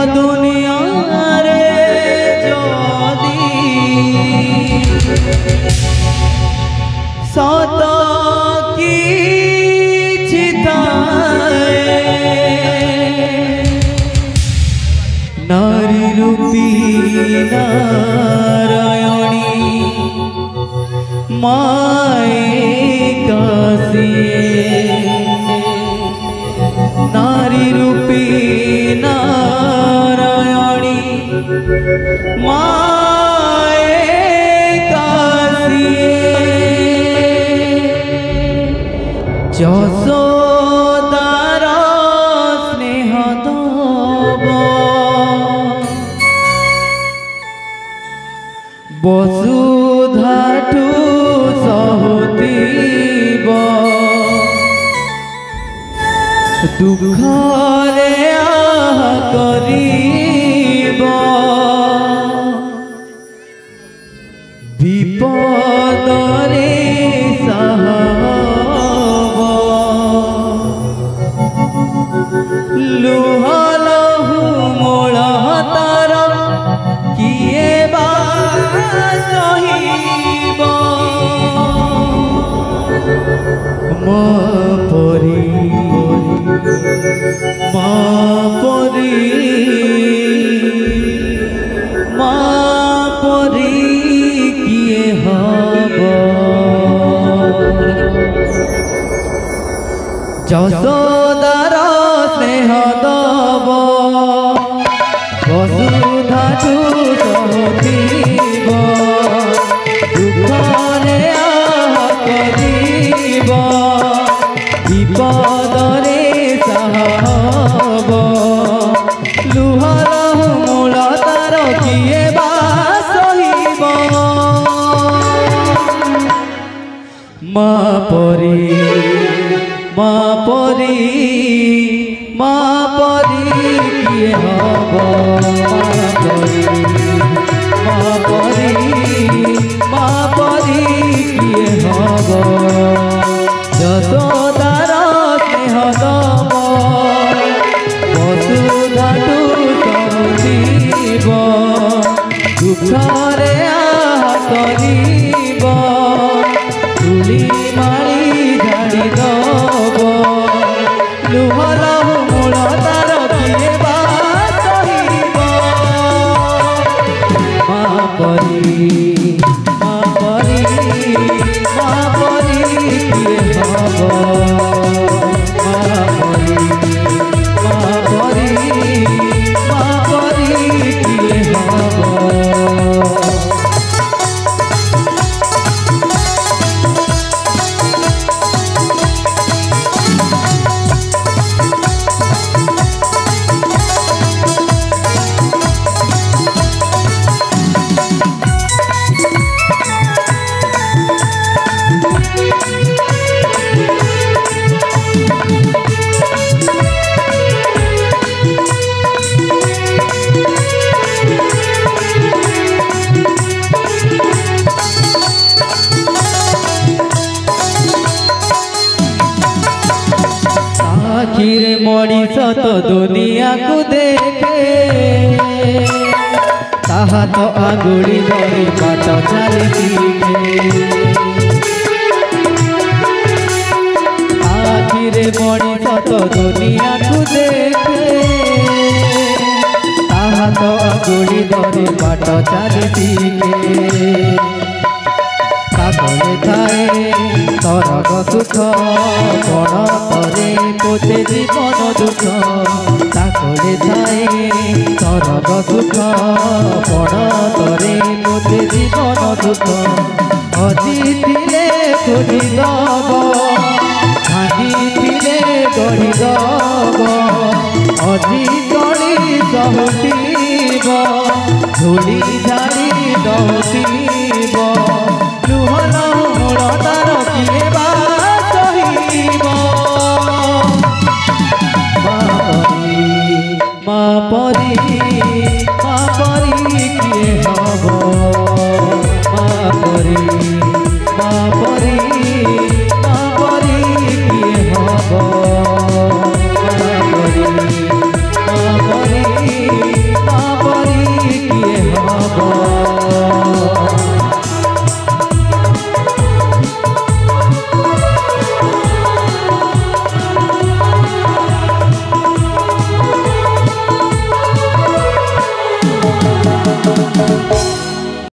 दुनिया रे जदी सत किछि थाए नारी रूपी नारायणी मायका सिए नारी रूपी नारायणी मायका सिए यशोदार स्नेह दब वसुधाठू सहुतीब दुखरे आह करीब विपदरे साहब लुह लहु मोल तार किए बा सहिब माँ परी किए हब यशोदार स्नेह दब वसुधाठू सहुतीब दुखरे आह करीब विपदरे साहब लुह लहु मूल तार किए बा सहिब माँ परी किए हब माँ परी किए हब यशोदार स्नेह दब वसुधाठू सहुतीब दुखरे आह करीब धूली माड़ी झाड़ी दब लुह लहु मूल तार किए बा सहिब माँ परी किए हब माँ परी किए हब आखिर मनीष तो दुनिया को देखे ताहा तो आंगुली धरी बाट चली शिखे आखिर मनीष तो दुनिया को देखे ताहा तो आंगुली धरी बाट चली शिखे ताकले थाए तरग सुख पण परे पोते जीवन दुख ताकले थाए तरग सुख पण परे पोते जीवन दुख अजी थिले खोजी दब भांगी थिले गढ़ी दब अजी कली सहुतीब धूली झाड़ी दौतीब लुह लहु मूल तार किए बा सहिब माँ परी किए हब माँ परी